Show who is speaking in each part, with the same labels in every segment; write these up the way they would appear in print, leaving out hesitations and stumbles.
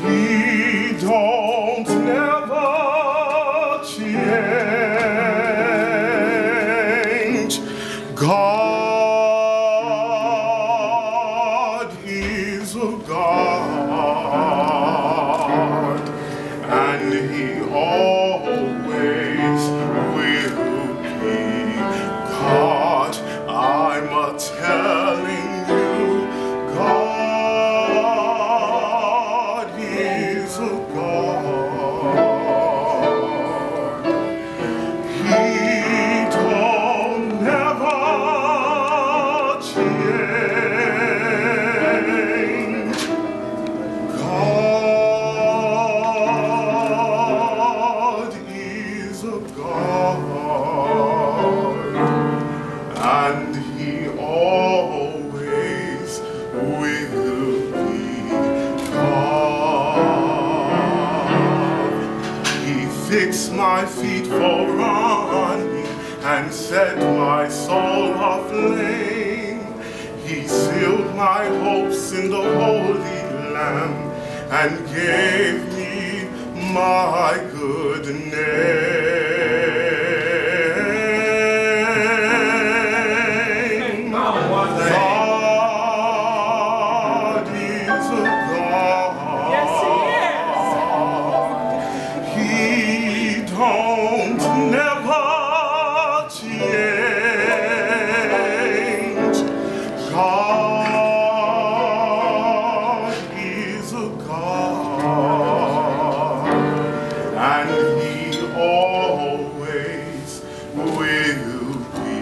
Speaker 1: He don't never change. God is a God, and He always will be God. I'm telling you, God is a God. He don't never change. God is a God, and He always will be God. He fixed my feet for running and set my soul aflame. He sealed my hopes in the Holy Lamb and gave me my good name. God is a God.
Speaker 2: Yes,
Speaker 1: He don't never change. God is a God, and He always will be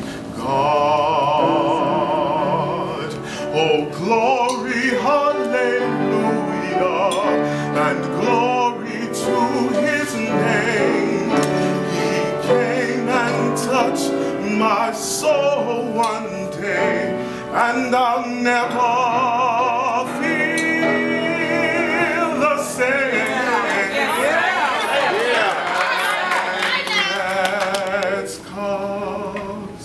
Speaker 1: God. Oh, glory, hallelujah, and glory to His name. He came and touched my soul one day, and I'll never feel the same. That's 'cause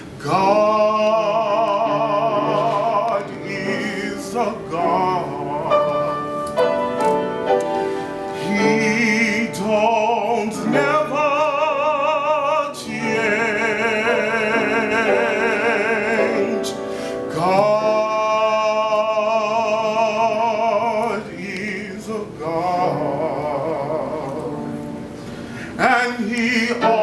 Speaker 1: God is a God. He don't never change. God is a God, and He